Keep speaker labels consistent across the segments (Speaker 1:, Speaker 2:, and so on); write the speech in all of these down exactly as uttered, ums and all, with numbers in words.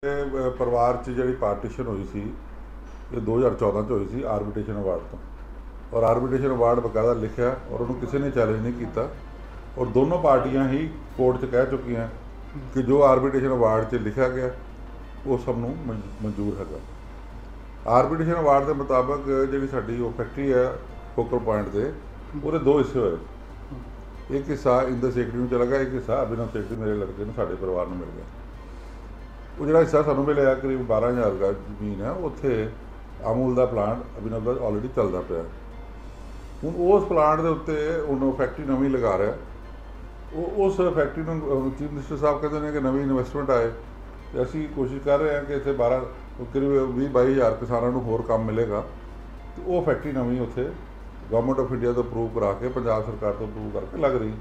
Speaker 1: परिवार च जी पार्टीशन हुई सी ये दो हज़ार चौदह च हुई सी आर्बिट्रेशन अवार्ड तो और आर्बिट्रेशन अवार्ड बकायदा लिखा और उन्होंने किसी ने चैलेंज नहीं किया और दोनों पार्टियां ही कोर्ट च कह चुकी हैं कि जो आर्बिट्रेशन अवार्ड च लिखा गया वो सबनों मंजूर है। आर्बिट्रेशन अवार्ड के मुताबिक जी साड़ी वो फैक्ट्री है फोकल पॉइंट से वो दो हिस्से होए। एक हिस्सा इंदर सेकड़ी में चला गया, एक हिस्सा अभिनव सेकड़ी मेरे लड़के ने साढ़े परिवार में मिल गया। वो जो हिस्सा सूँ मिले करीब बारह हज़ार का जमीन है उत्थे अमूल का प्लांट अभिनव का ऑलरेडी चलता पाया। हूँ उस प्लांट के उत्ते हूँ फैक्ट्री नवी लगा रहा उस फैक्ट्री में चीफ मिनिस्टर साहब कहते हैं कि नवी इन्वेस्टमेंट आए तो असी कोशिश कर रहे हैं कि इतने बारह करीब भी बाई हज़ार किसानों को होर काम मिलेगा तो वो फैक्ट्री नवी उत्थे गवर्नमेंट ऑफ इंडिया तो अप्रूव करा के पंजाब सरकार तो अप्रूव करके लग रही।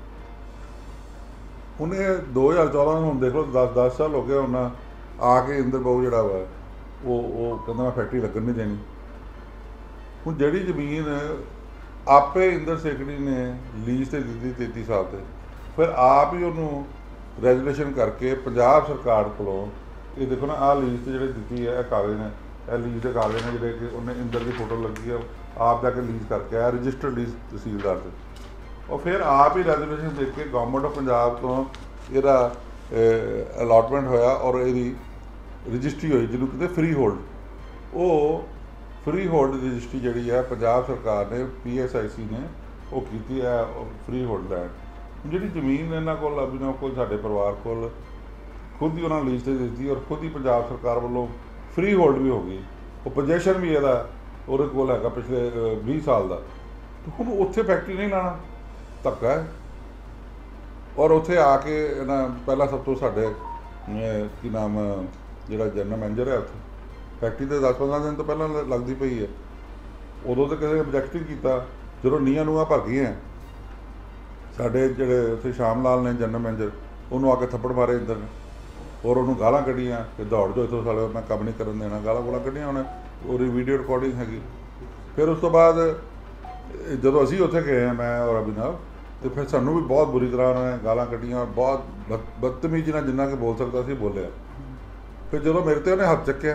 Speaker 1: उन्हें दो हज़ार चौदह में हम देख लो दस दस साल हो गए उन्हें आके इंदर बहु जड़ा वा वो वो कहता मैं फैक्ट्री लगन नहीं देनी। हूँ जी जमीन आपे इंदर सेकड़ी ने लीज से दी थी तेती साल से फिर आप ही उन्होंने रेजूलेशन करके पंजाब सरकार को ये देखो ना आ लीज से जी दी है कागज़ ने यह लीज के कागज़ ने जोड़े कि उन्हें इंदर की फोटो लगी है आप जाके लीज करके आया रजिस्टर्ड लीज तहसीलदार से और फिर आप ही रेजूलेशन दे के गवर्नमेंट ऑफ पंजाब तो यदा अलॉटमेंट होया और यदी रजिस्ट्री हुई जिन्हों कहते फ्री होल्ड वो फ्री होल्ड रजिस्ट्री जी है पंजाब सरकार ने पी एस आई सी ने वो की है फ्री होल्ड लैंड जी जमीन इन्हों को अभिनव को साढ़े परिवार को खुद ही उन्होंने लीज से दी और खुद ही पंजाब सरकार वालों फ्री होल्ड भी हो गई वो पोजेशन भी यदा वो कोल है पिछले भी साल का तो हूँ उत्थे फैक्ट्री नहीं लाना धक्का है। और उत्थे आके ना पहला सब तो साढ़े की नाम जो जनरल मैनेजर है उत्थे फैक्ट्री तो दस पंद्रह दिन तो पहले लगती पई है उदों तो किसी ऑब्जैक्ट नहीं किया जो नीआं नूआं भर गई हैं साढ़े जोड़े उत्थे श्याम लाल ने जनरल मैनेजर उन्होंने आके थप्पड़ मारे इंदर ने और उन्होंने गालां कढ़ियां कि दौड़ जो इतों साले मैं कम नहीं करन देना गालां गूलां कढ़ियां उन्हें और वीडियो रिकॉर्डिंग हैगी। फिर उस तो बाद जो असी उत्थे गए हैं मैं और अभिनव तो फिर सानू भी बहुत बुरी तरह उन्होंने गालां कढ़ियां और बहुत बदतमीजी नाल जिन्ना कि बोल सकता सी बोलिया। फिर जो मेरे ते उन्हें हथ चक्या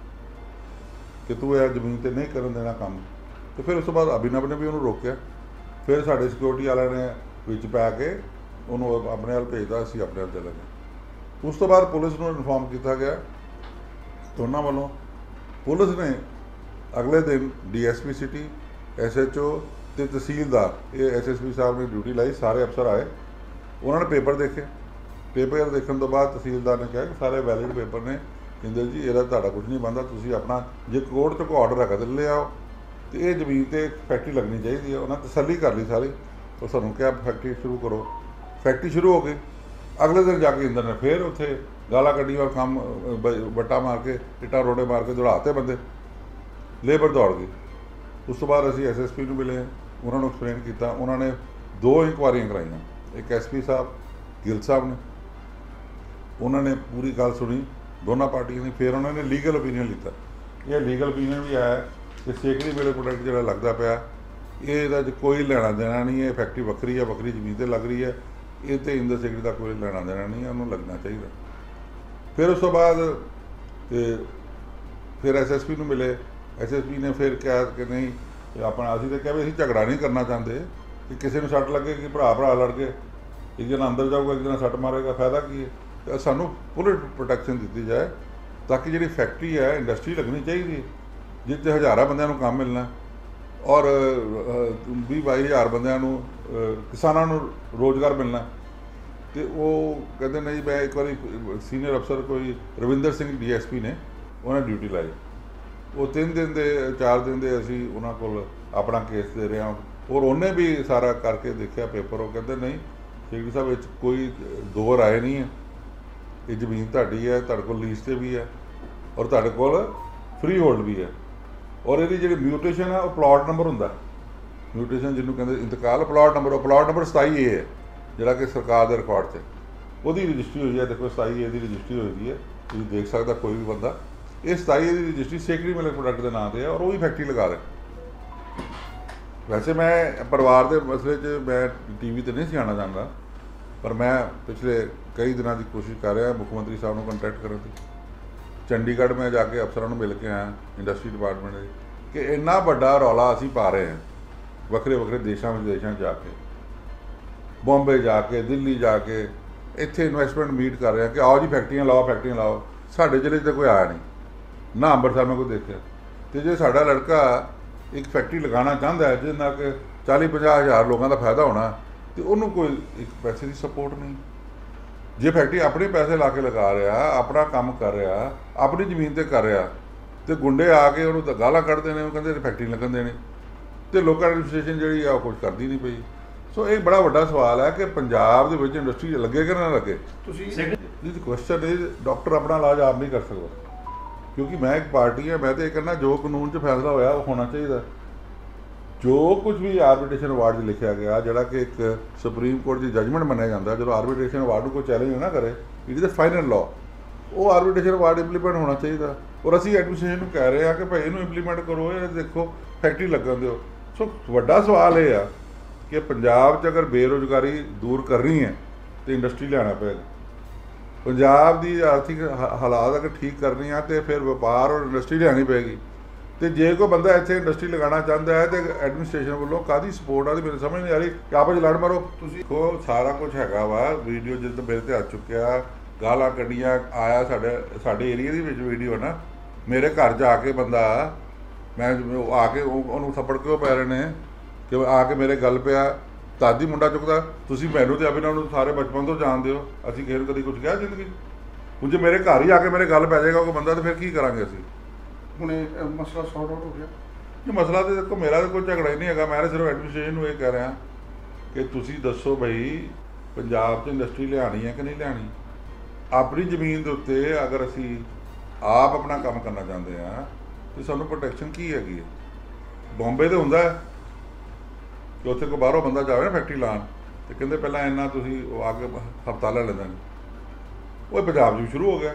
Speaker 1: कि तू यह जमीन ते नहीं करन देना काम तो फिर उस तो बाद अभिनव ने भी उन्होंने रोकया। फिर साढ़े सिक्योरिटी वाले ने विच पै के उन्होंने अपने वाल भेजता असीं अपने वाल चले गए। उस तो बाद पुलिस को इन्फॉर्म किया गया दोनों वालों पुलिस ने अगले दिन D S P city S H O तो तहसीलदार ये एस एस पी साहब ने ड्यूटी लाई सारे अफसर आए उन्होंने पेपर देखे पेपर देखने तो बाद तहसीलदार ने कहा कि सारे वैलिड पेपर ने इंदर जी यदा तुहाडा कुछ नहीं बनता तुसीं अपना जे कोर्ट चो कोई ऑर्डर है तो ले आओ तो ये जमीन पर फैक्ट्री लगनी चाहिए है। उन्हें तसली कर ली सारी तो सूँ क्या फैक्ट्री शुरू करो फैक्ट्री शुरू हो गई। अगले दिन जाके इंदर ने फिर उत्थे गाला कढ़ी और काम बट्टा मार के इट्टा रोडे मार के दौड़ाते बंदे लेबर दौड़ गई। उस तो बाद असी एस एस पी को मिले उन्होंने एक्सप्लेन किया उन्होंने दो इंक्वायरियां कराइया एक एस पी साहब गिल साहब ने उन्होंने पूरी गल सुनी दोनों पार्टियों की फिर उन्होंने लीगल ओपीनियन लिता। यह लीगल ओपीनियन भी आया कि सेकड़ी वेले प्रोडक्ट जो लगता पाया ये कोई लेना देना नहीं है फैक्ट्री वक्री है वक्री जमीन पर लग रही है ये तो इंदर सेकड़ी का कोई लेना देना नहीं है उन्होंने लगना चाहिए। फिर उस तो बाद फिर एस एस पी को मिले एस एस पी ने फिर कहा कि नहीं अपना असी तो क्या भी असीं झगड़ा नहीं करना चाहते कि किसी ने सट लगे कि भरा भरा लड़ के एक जना अंदर जाऊगा एक जना सट मारेगा फायदा की है। तो सानू फुल प्रोटैक्शन दी जाए ताकि जी फैक्ट्री है इंडस्ट्री लगनी चाहिए जिस हज़ारों बंद काम मिलना और भी बाई हज़ार बंद किसानों रोज़गार मिलना। तो वो कहते नहीं मैं एक बार सीनियर अफसर कोई Ravinder Singh D S P ने उन्हें ड्यूटी लाई वो तीन दिन के चार दिन के असी उन्होंने को अपना केस दे रहे हैं और उन्हें भी सारा करके देखा पेपर वो कहते नहीं सेक्रेटरी साहब कोई दो राय नहीं है ये जमीन तुहाडी है तुहाडे कोल लीज से भी है और तुहाडे कोल फ्री होल्ड भी है और ये जी म्यूटेशन है वो प्लॉट नंबर होंगे म्यूटेशन जिन्होंने कहते इंतकाल प्लॉट नंबर प्लॉट नंबर सताई ए है जोड़ा कि सरकार के रिकॉर्ड से वो रजिस्ट्री हुई है। देखो सताई ए की रजिस्ट्री हुई है तुम देख सकता कोई भी बंदा ये सताई ए की रजिस्ट्री सेकड़ी मिल्क प्रोडक्ट के नाम से है और वो भी फैक्ट्री लगा रहे। वैसे मैं परिवार के मसले च मैं टी वी तो नहीं सियाना चाहता पर मैं पिछले कई दिनों की कोशिश कर रहा मुख्यमंत्री साहब को कंटैक्ट करने की ਚੰਡੀਗੜ੍ਹ ਮੈਂ ਜਾ ਕੇ ਅਫਸਰਾਂ ਨੂੰ ਮਿਲ ਕੇ ਆਇਆ ਇੰਡਸਟਰੀ ਡਿਪਾਰਟਮੈਂਟ ਦੇ ਕਿ ਇੰਨਾ ਵੱਡਾ ਰੌਲਾ ਅਸੀਂ ਪਾ ਰਹੇ ਹਾਂ ਵੱਖਰੇ ਵੱਖਰੇ ਦੇਸ਼ਾਂ ਵਿਦੇਸ਼ਾਂ 'ਚ ਜਾ ਕੇ, ਬੰਬੇ ਜਾ ਕੇ, ਦਿੱਲੀ ਜਾ ਕੇ, ਇੱਥੇ ਇਨਵੈਸਟਮੈਂਟ ਮੀਟ ਕਰ ਰਹੇ ਹਾਂ ਕਿ ਆਓ ਜੀ ਫੈਕਟਰੀਆਂ ਲਾਓ ਫੈਕਟਰੀਆਂ ਲਾਓ। ਸਾਡੇ ਜ਼ਿਲ੍ਹੇ 'ਚ ਤਾਂ ਕੋਈ ਆਇਆ ਨਹੀਂ, ਨਾ ਅੰਮ੍ਰਿਤਸਰ ਮੈਂ ਕੋਈ ਦੇਖਿਆ। ਅਤੇ ਜੇ ਸਾਡਾ ਲੜਕਾ ਇੱਕ ਫੈਕਟਰੀ ਲਗਾਉਣਾ ਚਾਹੁੰਦਾ ਹੈ ਜਿਹਦੇ ਨਾਲ ਕਿ ਚਾਲੀ ਪੰਜਾਹ ਹਜ਼ਾਰ ਲੋਕਾਂ ਦਾ ਫਾਇਦਾ ਹੋਣਾ, ਅਤੇ ਉਹਨੂੰ ਕੋਈ ਇੱਕ ਪੈਸੇ ਦੀ ਸਪੋਰਟ ਨਹੀਂ। ਜੇ ਫੈਕਟਰੀ ਆਪਣੇ ਪੈਸੇ ਲਾ ਕੇ ਲਗਾ ਰਿਹਾ, ਆਪਣਾ ਕੰਮ ਕਰ ਰਿਹਾ, ਆਪਣੀ ਜ਼ਮੀਨ 'ਤੇ ਕਰ ਰਿਹਾ, ਅਤੇ ਗੁੰਡੇ ਆ ਕੇ ਉਹਨੂੰ ਤਾਂ ਗਾਲਾਂ ਕੱਢਦੇ ਨੇ, ਉਹ ਕਹਿੰਦੇ ਫੈਕਟਰੀ ਲੱਗਣ ਦੇਣੀ, ਅਤੇ ਲੋਕਾਂ ਦੀ ਐਡਮਿਨਿਸਟ੍ਰੇਸ਼ਨ ਜਿਹੜੀ ਆ ਉਹ ਕੁਛ ਕਰਦੀ ਨਹੀਂ ਪਈ। ਸੋ ਇਹ ਬੜਾ ਵੱਡਾ ਸਵਾਲ ਹੈ ਕਿ ਪੰਜਾਬ ਦੇ ਵਿੱਚ ਇੰਡਸਟਰੀ ਲੱਗੇ ਕਿ ਨਾ ਲੱਗੇ। ਤੁਸੀਂ ਜੀ ਕੁਐਸਚਨ ਇਹ ਡਾਕਟਰ ਆਪਣਾ ਇਲਾਜ ਆਪ ਨਹੀਂ ਕਰ ਸਕਦਾ, ਕਿਉਂਕਿ ਮੈਂ ਇੱਕ ਪਾਰਟੀ ਹਾਂ। ਮੈਂ ਤਾਂ ਇਹ ਕਹਿੰਦਾ ਜੋ ਕਾਨੂੰਨ 'ਚ ਫੈਸਲਾ ਹੋਇਆ ਉਹ ਹੋਣਾ ਚਾਹੀਦਾ। ਜੋ ਕੁਝ ਵੀ ਆਰਬਿਟ੍ਰੇਸ਼ਨ ਅਵਾਰਡ 'ਚ ਲਿਖਿਆ ਗਿਆ, ਜਿਹੜਾ ਕਿ ਇੱਕ ਸੁਪਰੀਮ ਕੋਰਟ ਦੀ ਜਜਮੈਂਟ ਮੰਨਿਆ ਜਾਂਦਾ, ਜਦੋਂ ਆਰਬਿਟ੍ਰੇਸ਼ਨ ਅਵਾਰਡ ਨੂੰ ਕੋਈ ਚੈਲੰਜ ਨਾ ਕਰੇ, it is a final law, ਉਹ ਆਰਬਿਟ੍ਰੇਸ਼ਨ ਅਵਾਰਡ ਇੰਪਲੀਮੈਂਟ ਹੋਣਾ ਚਾਹੀਦਾ। ਔਰ ਅਸੀਂ ਐਡਮਿਨਿਸਟ੍ਰੇਸ਼ਨ ਨੂੰ ਕਹਿ ਰਹੇ ਹਾਂ ਕਿ ਭਾਈ ਇਹਨੂੰ ਇੰਪਲੀਮੈਂਟ ਕਰੋ, ਇਹ ਦੇਖੋ ਫੈਕਟਰੀ ਲੱਗਣ ਦਿਓ। ਸੋ ਵੱਡਾ ਸਵਾਲ ਇਹ ਆ ਕਿ ਪੰਜਾਬ 'ਚ ਅਗਰ ਬੇਰੁਜ਼ਗਾਰੀ ਦੂਰ ਕਰਨੀ ਹੈ ਤਾਂ ਇੰਡਸਟਰੀ ਲਿਆਉਣਾ ਪਏਗਾ। ਪੰਜਾਬ ਦੀ ਆਰਥਿਕ ਹਾਲਾਤ ਅਗਰ ਠੀਕ ਕਰਨੀ ਆ ਤਾਂ ਫਿਰ ਵਪਾਰ ਔਰ ਇੰਡਸਟਰੀ ਲਿਆਉਣੀ ਪਏਗੀ। ਅਤੇ ਜੇ ਕੋਈ ਬੰਦਾ ਇੱਥੇ ਇੰਡਸਟਰੀ ਲਗਾਉਣਾ ਚਾਹੁੰਦਾ ਹੈ ਤਾਂ ਐਡਮਿਨਿਸਟ੍ਰੇਸ਼ਨ ਵੱਲੋਂ ਕਾਹਦੀ ਸਪੋਰਟ ਆ, ਮੈਨੂੰ ਸਮਝ ਨਹੀਂ ਆ ਰਹੀ ਕਿ ਆਪਸ 'ਚ ਲੜ ਮਾਰੋ। ਤੁਸੀਂ ਕੋ ਸਾਰਾ ਕੁਝ ਹੈਗਾ ਵਾ, ਵੀਡੀਓ ਜਦੋਂ ਮੇਰੇ 'ਤੇ ਆ ਚੁੱਕਿਆ, ਗਾਲਾਂ ਕੱਢੀਆਂ, ਆਇਆ ਸਾਡੇ ਸਾਡੇ ਏਰੀਏ ਦੇ ਵਿੱਚ ਵੀਡੀਓ ਨਾ, ਮੇਰੇ ਘਰ ਜਾ ਕੇ ਬੰਦਾ, ਮੈਂ ਆ ਕੇ ਉਹਨੂੰ ਥੱਪੜ ਕਿਉਂ ਪੈ ਰਹੇ ਨੇ ਕਿ ਆ ਕੇ ਮੇਰੇ ਗੱਲ ਪਿਆ, ਦਾਦੀ ਮੁੰਡਾ ਚੁੱਕਦਾ। ਤੁਸੀਂ ਮੈਨੂੰ ਅਤੇ ਅਭਿਨਵ ਨੂੰ ਸਾਰੇ ਬਚਪਨ ਤੋਂ ਜਾਣਦੇ ਹੋ, ਅਸੀਂ ਕਿਸੇ ਨੂੰ ਕਦੀ ਕੁਝ ਕਿਹਾ ਜ਼ਿੰਦਗੀ 'ਚ? ਹੁਣ ਜੇ ਮੇਰੇ ਘਰ ਹੀ ਆ ਕੇ ਮੇਰੇ ਗੱਲ ਪੈ ਜਾਏਗਾ ਕੋਈ ਬੰਦਾ, ਤਾਂ ਫਿਰ ਕੀ ਕਰਾਂਗੇ ਅਸੀਂ?
Speaker 2: ਹੁਣ ਇਹ ਮਸਲਾ ਸੌਟ ਆਊਟ ਹੋ ਗਿਆ।
Speaker 1: ਇਹ ਮਸਲਾ ਤਾਂ ਦੇਖੋ ਮੇਰਾ ਤਾਂ ਕੋਈ ਝਗੜਾ ਹੀ ਨਹੀਂ ਹੈਗਾ। ਮੈਂ ਤਾਂ ਸਿਰਫ ਐਡਮਿਨਿਸਟ੍ਰੇਸ਼ਨ ਨੂੰ ਇਹ ਕਹਿ ਰਿਹਾ ਕਿ ਤੁਸੀਂ ਦੱਸੋ ਬਈ ਪੰਜਾਬ 'ਚ ਇੰਡਸਟਰੀ ਲਿਆਉਣੀ ਹੈ ਕਿ ਨਹੀਂ ਲਿਆਉਣੀ। ਆਪਣੀ ਜ਼ਮੀਨ ਦੇ ਉੱਤੇ ਅਗਰ ਅਸੀਂ ਆਪ ਆਪਣਾ ਕੰਮ ਕਰਨਾ ਚਾਹੁੰਦੇ ਹਾਂ ਤਾਂ ਸਾਨੂੰ ਪ੍ਰੋਟੈਕਸ਼ਨ ਕੀ ਹੈਗੀ ਹੈ? ਬੰਬੇ 'ਤੇ ਹੁੰਦਾ ਹੈ ਕਿ ਉੱਥੇ ਕੋਈ ਬਾਹਰੋਂ ਬੰਦਾ ਜਾਵੇ ਨਾ ਫੈਕਟਰੀ ਲਾਉਣ, ਅਤੇ ਕਹਿੰਦੇ ਪਹਿਲਾਂ ਇੰਨਾ ਤੁਸੀਂ ਉਹ ਆ ਕੇ ਹਫ਼ਤਾ ਲੈ ਲੈਂਦੇ ਨੇ। ਉਹ ਪੰਜਾਬ 'ਚ ਵੀ ਸ਼ੁਰੂ ਹੋ ਗਿਆ,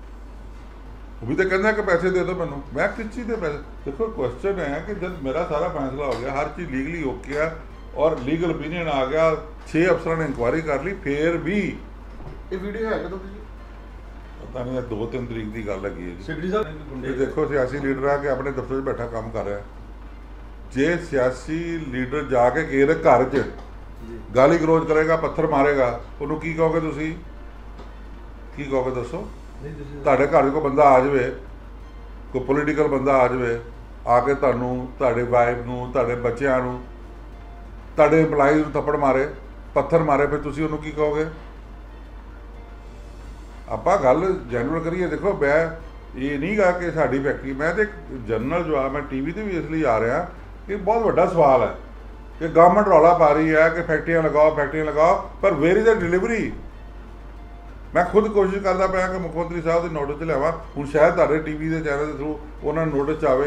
Speaker 1: ਉਹ ਵੀ ਤਾਂ ਕਹਿੰਦਾ ਕਿ ਪੈਸੇ ਦੇ ਦਿਓ ਮੈਨੂੰ। ਮੈਂ ਕਿਸ ਚੀਜ਼ ਦੇ ਪੈਸੇ? ਦੇਖੋ ਕੁਐਸਚਨ ਹੈ ਕਿ ਜਦ ਮੇਰਾ ਸਾਰਾ ਫੈਸਲਾ ਹੋ ਗਿਆ, ਹਰ ਚੀਜ਼ ਲੀਗਲੀ ਓਕੇ ਆ, ਔਰ ਲੀਗਲ ਓਪੀਨੀਅਨ ਆ ਗਿਆ, ਛੇ ਅਫਸਰਾਂ ਨੇ ਇਨਕੁਆਇਰੀ ਕਰ ਲਈ, ਫਿਰ ਵੀ
Speaker 2: ਇਹ ਵੀਡੀਓ ਹੈ ਕਦੋਂ ਦੀ?
Speaker 1: ਪਤਾ ਨਹੀਂ, ਦੋ ਤਿੰਨ ਤਰੀਕ ਦੀ ਗੱਲ ਹੈਗੀ ਹੈ ਜੀ।
Speaker 2: ਸਿੱਧੀ ਸਾਹਿਬ
Speaker 1: ਇਹ ਦੇਖੋ ਸਿਆਸੀ ਲੀਡਰ ਆ ਕੇ ਆਪਣੇ ਦਫ਼ਤਰ 'ਚ ਬੈਠਾ ਕੰਮ ਕਰ ਰਿਹਾ। ਜੇ ਸਿਆਸੀ ਲੀਡਰ ਜਾ ਕੇ ਕਿਸੇ ਦੇ ਘਰ 'ਚ ਗਾਲੀ ਗਲੋਚ ਕਰੇਗਾ, ਪੱਥਰ ਮਾਰੇਗਾ, ਉਹਨੂੰ ਕੀ ਕਹੋਗੇ ਤੁਸੀਂ? ਕੀ ਕਹੋਗੇ ਦੱਸੋ? ਤੁਹਾਡੇ ਘਰ 'ਚ ਕੋਈ ਬੰਦਾ ਆ ਜਾਵੇ, ਕੋਈ ਪੋਲੀਟੀਕਲ ਬੰਦਾ ਆ ਜਾਵੇ, ਆ ਕੇ ਤੁਹਾਨੂੰ, ਤੁਹਾਡੇ ਵਾਈਫ ਨੂੰ, ਤੁਹਾਡੇ ਬੱਚਿਆਂ ਨੂੰ, ਤੁਹਾਡੇ ਇੰਪਲਾਈਜ਼ ਨੂੰ ਥੱਪੜ ਮਾਰੇ, ਪੱਥਰ ਮਾਰੇ, ਫਿਰ ਤੁਸੀਂ ਉਹਨੂੰ ਕੀ ਕਹੋਗੇ? ਆਪਾਂ ਗੱਲ ਜੈਨੂਅਲ ਕਰੀਏ। ਦੇਖੋ ਮੈਂ ਇਹ ਨਹੀਂ ਗਾ ਕਿ ਸਾਡੀ ਫੈਕਟਰੀ, ਮੈਂ ਤਾਂ ਇੱਕ ਜਨਰਲ ਜਵਾਬ, ਮੈਂ ਟੀ ਵੀ 'ਤੇ ਵੀ ਇਸ ਲਈ ਆ ਰਿਹਾ ਕਿ ਬਹੁਤ ਵੱਡਾ ਸਵਾਲ ਹੈ ਕਿ ਗਵਰਨਮੈਂਟ ਰੌਲਾ ਪਾ ਰਹੀ ਹੈ ਕਿ ਫੈਕਟਰੀਆਂ ਲਗਾਓ ਫੈਕਟਰੀਆਂ ਲਗਾਓ, ਪਰ ਵੇਅਰ ਇਜ਼ ਦ ਡਿਲੀਵਰੀ? ਮੈਂ ਖੁਦ ਕੋਸ਼ਿਸ਼ ਕਰਦਾ ਪਿਆ ਕਿ ਮੁੱਖ ਮੰਤਰੀ ਸਾਹਿਬ ਦੇ ਨੋਟਿਸ 'ਚ ਲਿਆਵਾਂ। ਹੁਣ ਸ਼ਾਇਦ ਤੁਹਾਡੇ ਟੀ ਵੀ ਦੇ ਚੈਨਲ ਦੇ ਥਰੂ ਉਹਨਾਂ ਨੂੰ ਨੋਟਿਸ 'ਚ ਆਵੇ।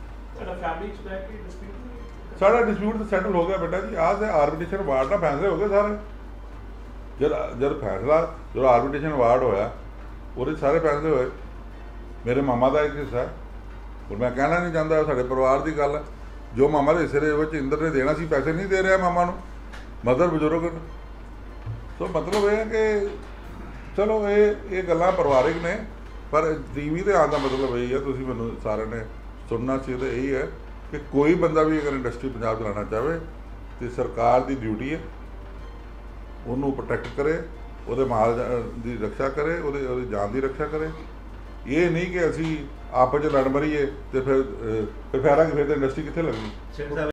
Speaker 1: ਸਾਡਾ ਡਿਸਪਿਊਟ ਤਾਂ ਸੈਟਲ ਹੋ ਗਿਆ ਬੇਟਾ ਜੀ। ਆਹ ਤੇ ਆਰਬਿਟ੍ਰੇਸ਼ਨ ਅਵਾਰਡ ਨਾਲ ਫੈਸਲੇ ਹੋ ਗਏ ਸਾਰੇ। ਜਦ ਜਦ ਫੈਸਲਾ ਜਦੋਂ ਆਰਬਿਟ੍ਰੇਸ਼ਨ ਅਵਾਰਡ ਹੋਇਆ, ਉਹਦੇ ਸਾਰੇ ਫੈਸਲੇ ਹੋਏ। ਮੇਰੇ ਮਾਮਾ ਦਾ ਇੱਕ ਹਿੱਸਾ, ਹੁਣ ਮੈਂ ਕਹਿਣਾ ਨਹੀਂ ਚਾਹੁੰਦਾ, ਸਾਡੇ ਪਰਿਵਾਰ ਦੀ ਗੱਲ ਹੈ। ਜੋ ਮਾਮਾ ਦੇ ਹਿੱਸੇ ਦੇ ਵਿੱਚ ਇੰਦਰ ਨੇ ਦੇਣਾ ਸੀ, ਪੈਸੇ ਨਹੀਂ ਦੇ ਰਿਹਾ ਮਾਮਾ ਨੂੰ, ਮਦਰ ਬਜ਼ੁਰਗ। ਸੋ ਮਤਲਬ ਇਹ ਹੈ ਕਿ ਚਲੋ ਇਹ ਇਹ ਗੱਲਾਂ ਪਰਿਵਾਰਿਕ ਨੇ, ਪਰ ਟੀ ਵੀ 'ਤੇ ਆਉਣ ਦਾ ਮਤਲਬ ਇਹੀ ਹੈ, ਤੁਸੀਂ ਮੈਨੂੰ ਸਾਰਿਆਂ ਨੇ ਸੁਣਨਾ ਚਾਹੀਦਾ, ਇਹੀ ਹੈ ਕਿ ਕੋਈ ਬੰਦਾ ਵੀ ਅਗਰ ਇੰਡਸਟਰੀ ਪੰਜਾਬ ਚਲਾਉਣਾ ਚਾਹਵੇ ਤਾਂ ਸਰਕਾਰ ਦੀ ਡਿਊਟੀ ਹੈ ਉਹਨੂੰ ਪ੍ਰੋਟੈਕਟ ਕਰੇ, ਉਹਦੇ ਮਾਲ ਦੀ ਰੱਖਿਆ ਕਰੇ, ਉਹਦੇ ਉਹਦੀ ਜਾਨ ਦੀ ਰੱਖਿਆ ਕਰੇ। ਇਹ ਨਹੀਂ ਕਿ ਅਸੀਂ ਆਪਸ 'ਚ ਲੜ ਮਰੀਏ ਅਤੇ ਫਿਰ ਫਿਰ ਫਾਇਦਾ ਕਿ ਫਿਰ ਤਾਂ ਇੰਡਸਟਰੀ ਕਿੱਥੇ ਲੱਗਣੀ।